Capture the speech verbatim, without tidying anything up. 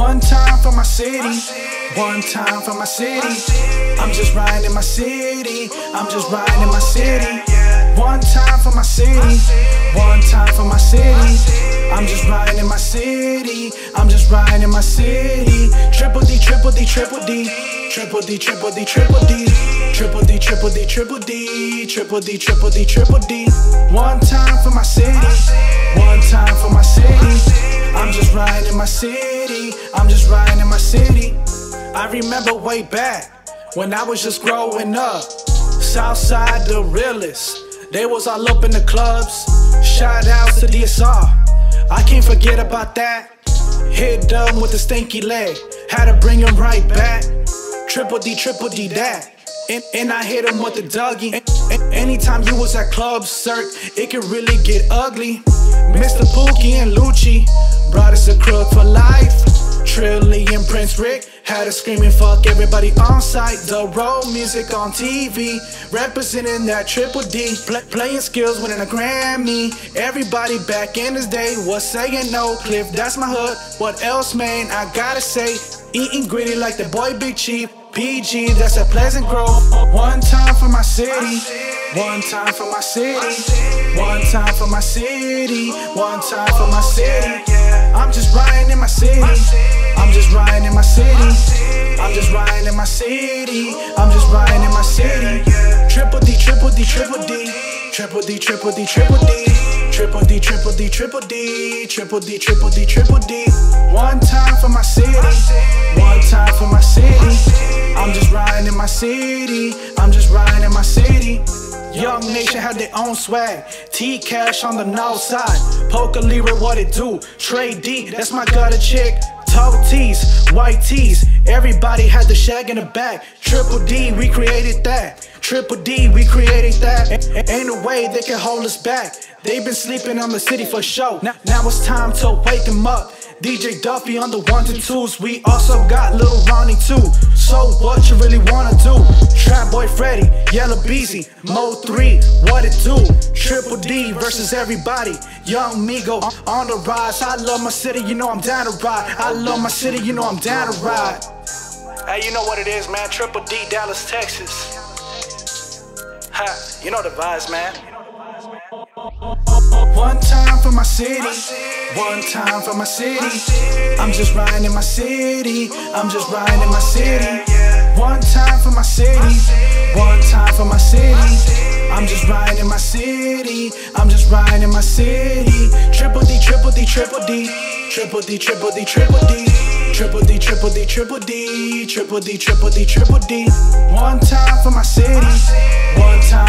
One time for my city, one time for my city. I'm just riding in my city, I'm just riding in my city. One time for my city, one time for my city. I'm just riding in my city, I'm just riding in my city. Triple D, triple D, triple D. Triple D, triple D, triple D. Triple D, triple D, triple D. Triple D, triple D, triple D. One time for my city, one time for my city. I'm just riding in my city, I'm just riding in my city. I remember way back when I was just growing up, Southside the realest, they was all up in the clubs. Shout outs to D S R, I can't forget about that. Hit them with a stinky leg, had to bring him right back. Triple D, triple D that, and, and I hit him with the Dougie. And, and anytime you was at Club Cirque, it could really get ugly. Mister Pookie and Lucci brought us a crook for life. Trilly and Prince Rick had a screaming fuck everybody on site. The road music on T V, representing that triple D. Play, playing skills, winning a Grammy. Everybody back in this day was saying no. Cliff, that's my hood. What else, man? I gotta say, eating gritty like the boy Big Chief. P G, that's a Pleasant Grove. One time for my city, one time for my city. One time for my city, one time for my city. I'm just riding in my city, I'm just riding in my city. I'm just riding in my city, I'm just riding in my city. Triple D, triple D, triple D. Triple D, triple D, triple D. Triple D, triple D, triple D. Triple D, triple D, triple D. One time for my city, one time for my city. I'm just riding in my city, I'm just riding in my city. Young Nation had their own swag, T-Cash on the north side. Poker Leroy, what it do? Trey D, that's my gutter chick. Tall tees, white tees, everybody had the shag in the back. Triple D, we created that. Triple D, we created that. A ain't no way they can hold us back. They've been sleeping on the city for show. Now, now it's time to wake them up. D J Duffy on the ones and twos. We also got Lil Ronnie too. So what you really wanna do? Trap Boy Freddy, Yellow Beezy, Mo three, what it do? Triple D versus everybody. Young Migo on the rise. I love my city, you know I'm down to ride. I love my city, you know I'm down to ride. Hey, you know what it is, man. Triple D, Dallas, Texas. Ha, you know the vibes, man. One time for my city, one time for my city. I'm just riding in my city, I'm just riding in my city. One time for my city, one time for my city. I'm just riding in my city, I'm just riding in my city. Triple D, triple D, triple D. Triple D, triple D, triple D. Triple D, triple D, triple D. Triple D, triple D, triple D. One time for my city, one time